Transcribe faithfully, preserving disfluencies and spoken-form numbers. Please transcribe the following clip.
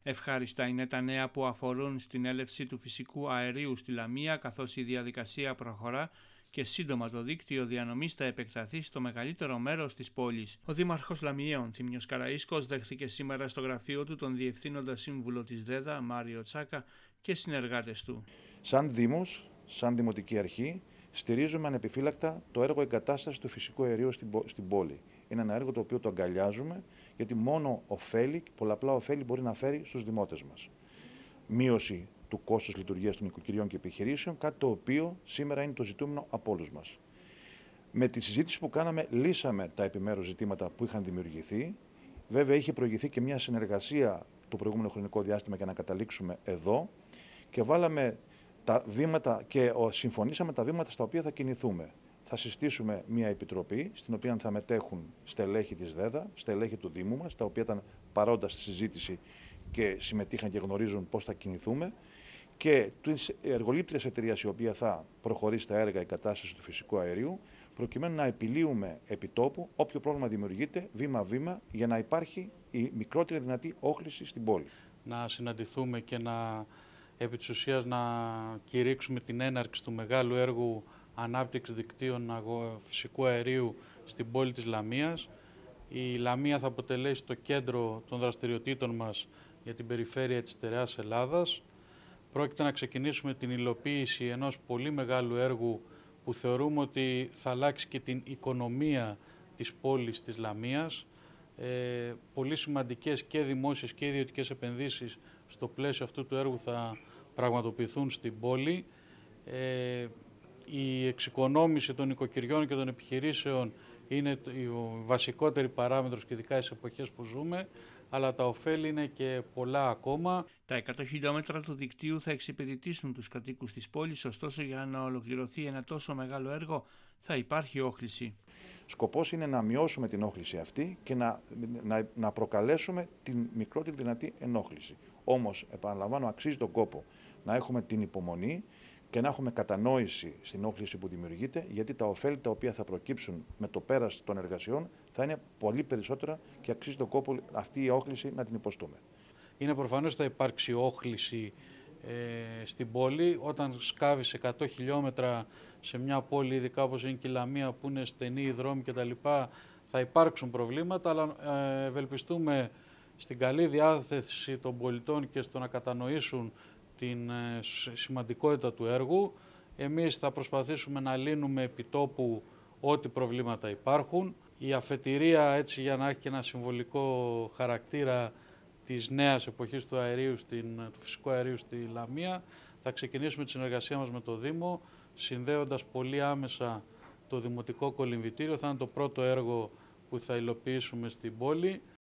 Ευχάριστα είναι τα νέα που αφορούν στην έλευση του φυσικού αερίου στη Λαμία, καθώς η διαδικασία προχωρά και σύντομα το δίκτυο διανομής θα επεκταθεί στο μεγαλύτερο μέρος της πόλης. Ο Δήμαρχος Λαμιαίων, Θήμιος Καραΐσκος, δέχθηκε σήμερα στο γραφείο του τον Διευθύνοντα Σύμβουλο της ΔΕΔΑ, Μάριο Τσάκα, και συνεργάτες του. Σαν Δήμος, σαν Δημοτική Αρχή, στηρίζουμε ανεπιφύλακτα το έργο εγκατάστασης του φυσικού αερίου στην πόλη. Είναι ένα έργο το οποίο το αγκαλιάζουμε, γιατί μόνο ωφέλη, πολλαπλά ωφέλη μπορεί να φέρει στους δημότες μας. Μείωση του κόστους λειτουργίας των οικοκυριών και επιχειρήσεων, κάτι το οποίο σήμερα είναι το ζητούμενο από όλους μας. Με τη συζήτηση που κάναμε, λύσαμε τα επιμέρους ζητήματα που είχαν δημιουργηθεί. Βέβαια, είχε προηγηθεί και μια συνεργασία το προηγούμενο χρονικό διάστημα για να καταλήξουμε εδώ και βάλαμε τα βήματα και συμφωνήσαμε τα βήματα στα οποία θα κινηθούμε. Θα συστήσουμε μια επιτροπή στην οποία θα μετέχουν στελέχη της ΔΕΔΑ, στελέχη του Δήμου μας, τα οποία ήταν παρόντα στη συζήτηση και συμμετείχαν και γνωρίζουν πώς θα κινηθούμε, και της εργολήπτριας εταιρείας η οποία θα προχωρήσει τα έργα εγκατάστασης του φυσικού αερίου, προκειμένου να επιλύουμε επιτόπου όποιο πρόβλημα δημιουργείται βήμα-βήμα για να υπάρχει η μικρότερη δυνατή όχληση στην πόλη. Να συναντηθούμε και να επί της ουσίας να κηρύξουμε την έναρξη του μεγάλου έργου ανάπτυξης δικτύων φυσικού αερίου στην πόλη της Λαμίας. Η Λαμία θα αποτελέσει το κέντρο των δραστηριοτήτων μας για την περιφέρεια της στερεάς Ελλάδας. Πρόκειται να ξεκινήσουμε την υλοποίηση ενός πολύ μεγάλου έργου που θεωρούμε ότι θα αλλάξει και την οικονομία της πόλης της Λαμίας. Ε, πολύ σημαντικές και δημόσιες και ιδιωτικές επενδύσεις στο πλαίσιο αυτού του έργου θα πραγματοποιηθούν στην πόλη. Ε, η εξοικονόμηση των οικοκυριών και των επιχειρήσεων είναι η βασικότερη παράμετρος και ειδικά στις εποχές που ζούμε, αλλά τα ωφέλη είναι και πολλά ακόμα. Τα εκατό χιλιόμετρα του δικτύου θα εξυπηρετήσουν τους κατοίκους της πόλης, ωστόσο για να ολοκληρωθεί ένα τόσο μεγάλο έργο θα υπάρχει όχληση. Σκοπός είναι να μειώσουμε την όχληση αυτή και να, να, να προκαλέσουμε την μικρότερη δυνατή ενόχληση. Όμως, επαναλαμβάνω, αξίζει τον κόπο να έχουμε την υπομονή και να έχουμε κατανόηση στην όχληση που δημιουργείται, γιατί τα ωφέλη τα οποία θα προκύψουν με το πέρας των εργασιών θα είναι πολύ περισσότερα και αξίζει τον κόπο αυτή η όχληση να την υποστούμε. Είναι προφανώς ότι θα υπάρξει όχληση ε, στην πόλη. Όταν σκάβεις εκατό χιλιόμετρα σε μια πόλη, ειδικά όπως είναι και η Λαμία, που είναι στενοί οι δρόμοι κτλ., θα υπάρξουν προβλήματα, αλλά ε, ευελπιστούμε στην καλή διάθεση των πολιτών και στο να κατανοήσουν την ε, σημαντικότητα του έργου. Εμείς θα προσπαθήσουμε να λύνουμε επιτόπου ό,τι προβλήματα υπάρχουν. Η αφετηρία, έτσι για να έχει και ένα συμβολικό χαρακτήρα της νέας εποχής του, αερίου στην, του φυσικού αερίου στη Λαμία, θα ξεκινήσουμε τη συνεργασία μας με το Δήμο, συνδέοντας πολύ άμεσα το Δημοτικό Κολυμβητήριο. Θα είναι το πρώτο έργο που θα υλοποιήσουμε στην πόλη.